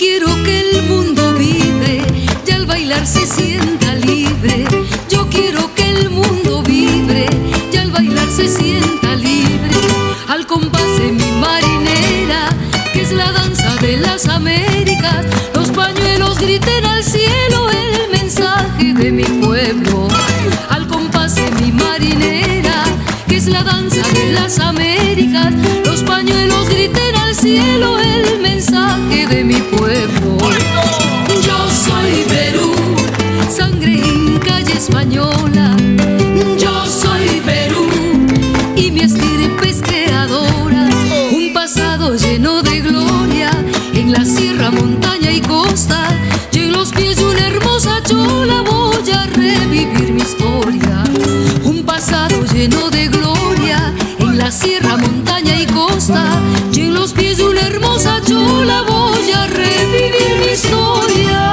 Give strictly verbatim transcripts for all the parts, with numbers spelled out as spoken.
quiero que el mundo vibre y al bailar se sienta libre. Yo quiero que el mundo vibre y al bailar se sienta libre. Al compás de mi marinera, que es la danza de las Américas, los pañuelos griten al cielo el mensaje de mi pueblo. Al compás de mi marinera, que es la danza de las Américas, los pañuelos griten al cielo el mensaje de mi pueblo. Yo soy Perú, sangre inca y española. Yo soy Perú y mi estirpe es creadora. Un pasado lleno de gloria en la sierra, montaña y costa, y en los pies de una hermosa chola voy a revivir mi historia. Un pasado lleno de gloria en la sierra, montaña y costa, y en los pies de una hermosa chola voy a revivir mi historia.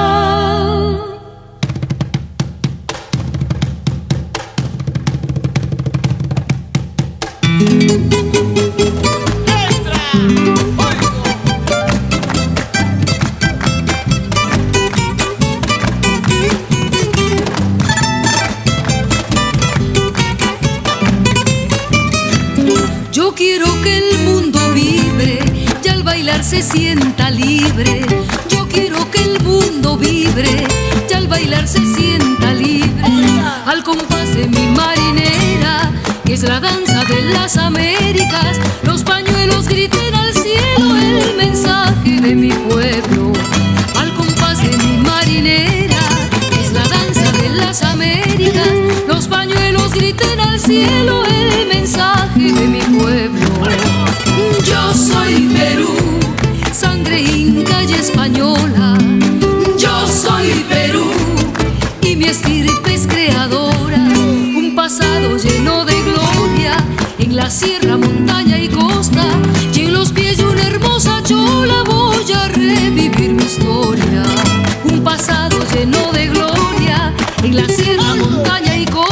Yo quiero que el mundo vibre y al bailar se sienta libre. Yo quiero que el mundo vibre y al bailar se sienta libre. Al compás de mi marinera, que es la danza de las Américas, los pañuelos griten al cielo el mensaje de mi pueblo. Al compás de mi marinera, que es la danza de las Américas, los pañuelos griten al cielo el mensaje de mi pueblo. Yo soy Perú, sangre inca y española. Yo soy Perú y mi estirpe es creadora. Un pasado lleno de gloria en la sierra, montaña y costa, y en los pies de una hermosa chola voy a revivir mi historia. Un pasado lleno de gloria en la sierra, montaña y costa,